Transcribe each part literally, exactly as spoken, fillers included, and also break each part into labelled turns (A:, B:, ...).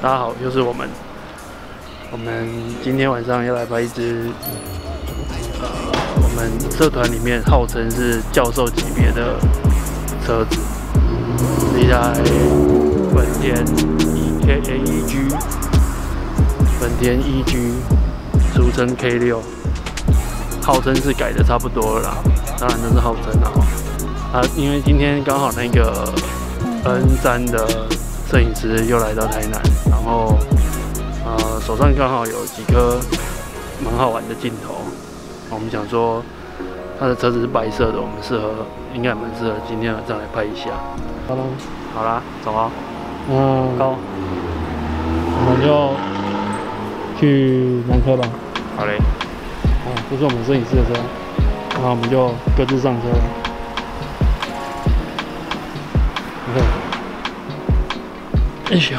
A: 大家好，又是我们。我们今天晚上要来拍一支，呃，我们社团里面号称是教授级别的车子，是一台本田 E G， 本田 E G， 俗称 K 六， 号称是改的差不多了啦，当然这是号称啦。啊，因为今天刚好那个 N 三的摄影师又来到台南，然后呃手上刚好有几颗蛮好玩的镜头，我们想说他的车子是白色的，我们适合应该蛮适合今天晚上来拍一下。好了，好啦，走啊。嗯，高，我们就去南科吧。
B: 好嘞。
A: 哦，这是我们摄影师的车，然后我们就各自上车。OK。哎呀！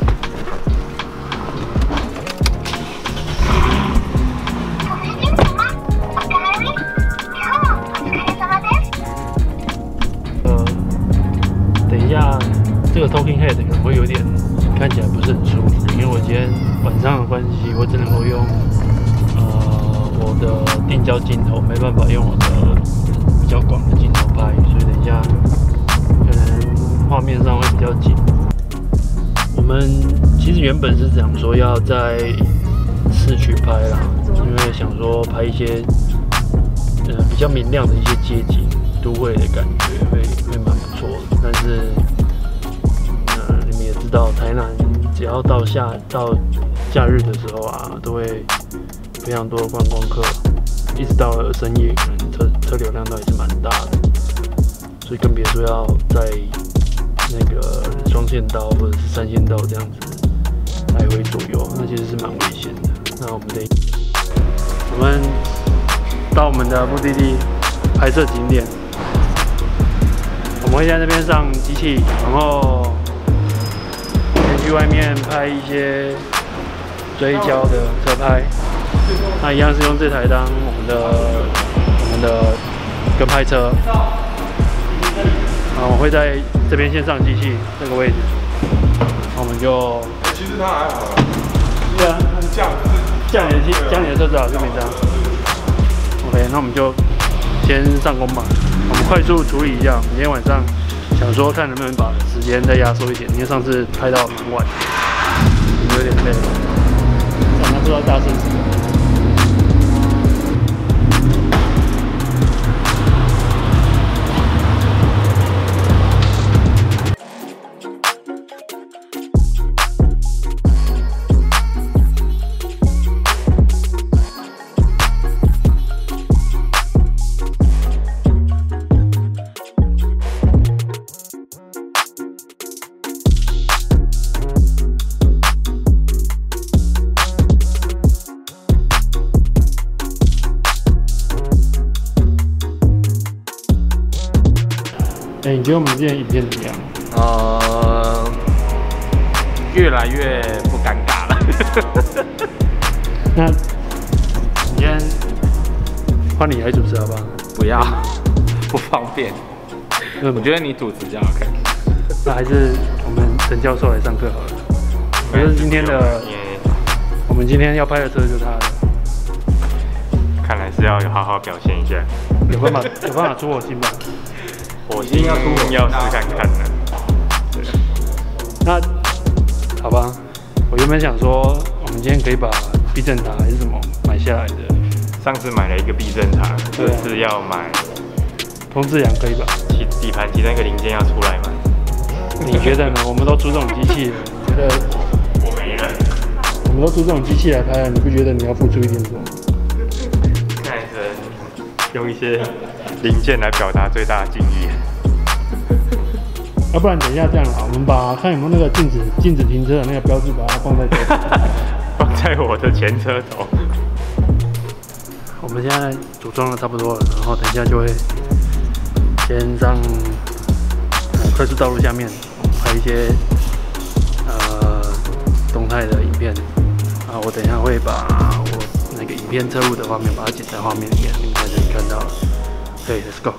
A: 呃，等一下，这个 Talking Head 可能会有点看起来不是很舒服，因为我今天晚上的关系，我只能够用呃我的定焦镜头，没办法用我的比较广的镜头拍，所以等一下可能画面上会比较紧。我们其实原本是想说要在市区拍啦，因为想说拍一些呃比较明亮的一些街景、都会的感觉会会蛮不错的。但是呃你们也知道，台南只要到夏到假日的时候啊，都会非常多的观光客，一直到了深夜，可能车车流量都还是蛮大的，所以更别说要在那个双线道或者是三线道这样子来回左右，那其实是蛮危险的。那我们得，我们到我们的目的地拍摄景点，我们会在那边上机器，然后先去外面拍一些追焦的车拍。那一样是用这台当我们的我们的跟拍车。啊，我会在这边先上机器这个位置，那我们就。
C: 其实它还好。
A: 对啊，
C: 降
A: 降你的气，降你的车子啊，就没这样。OK， 那我们就先上工吧。我们快速处理一下。明天晚上想说看能不能把时间再压缩一点，因为上次拍到蛮晚，有点累了。晚上不知道大声什么。哎、欸，你觉得我们之前影片怎么样？
B: 呃，越来越不尴尬了。
A: 那今天换你来主持好不好？
B: 不要，不方便。我觉得你主持比较好看。
A: 那还是我们陈教授来上课好了。我觉得今天的，我们今天要拍的车就是他的。
B: 看来是要好好表现一下。
A: 有办法，有办法出火星吧？
B: 火星要出，要试看看的。对。
A: 那好吧，我原本想说，我们今天可以把避震塔还是什么买下来的。
B: 上次买了一个避震塔，这次要买。
A: 通制氧可以吧？
B: 底底盘其那个零件要出来吗？
A: 你觉得呢？我们都出这种机器了，你觉得？
B: 我没了。
A: 我们都出这种机器来拍了，你不觉得你要付出一点什么？
B: 看来是用一些零件来表达最大的敬意。
A: 要、啊、不然等一下这样啦，我们把看有没有那个禁止禁止停车的那个标志，把它放在这里，
B: 放在我的前车头。
A: 我们现在组装的差不多了，然后等一下就会先上、呃、快速道路下面拍一些呃动态的影片啊，我等一下会把我那个影片侧录的画面把它剪在画面里面，你们就可以看到了。对 ，Let's go。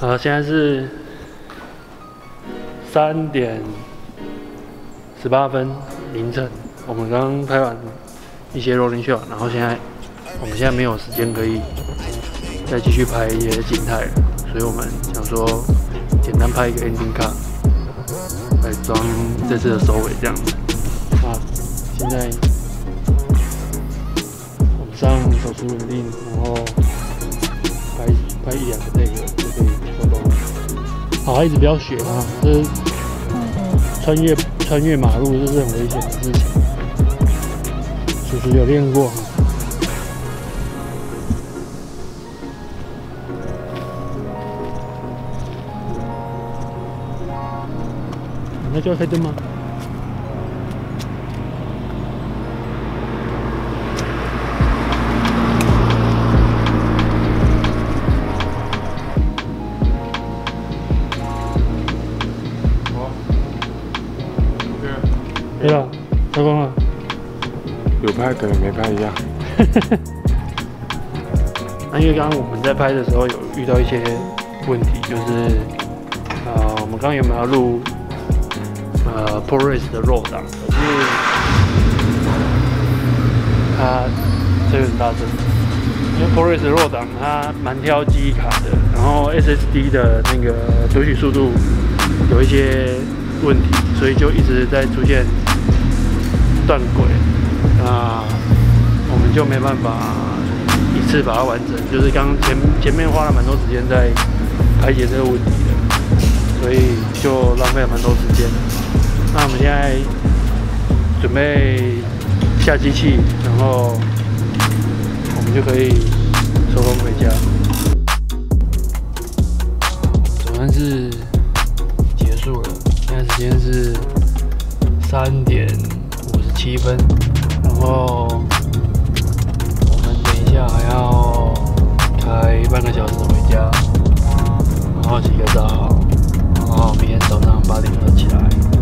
A: 好，现在是三点十八分凌晨，我们刚刚拍完一些 rolling shot， 然后现在我们现在没有时间可以再继续拍一些静态了，所以我们想说简单拍一个 ending cut 来装这次的收尾这样子。啊，现在我们上手术稳定，然后拍拍一两个 take 就可以收工了。好，一直不要学啊，这穿越穿越马路这是很危险的事情。叔叔有练过。那就要开灯吗？对了，收工了。
B: 有拍可能没拍一样。
A: 那因为刚刚我们在拍的时候有遇到一些问题，就是呃，我们刚刚有没有要录呃 ProRes 的 roll 档？可是它这个很大声，因为 ProRes 的 roll 档它蛮挑记忆卡的，然后 S S D 的那个读取速度有一些问题，所以就一直在出现断轨。那我们就没办法一次把它完整，就是刚前前面花了蛮多时间在排解这个问题的，所以就浪费了蛮多时间。那我们现在准备下机器，然后我们就可以收工回家。总算是结束了，现在时间是三点五十七分。然后我们等一下还要开半个小时回家，然后洗个澡，然后明天早上八点要起来。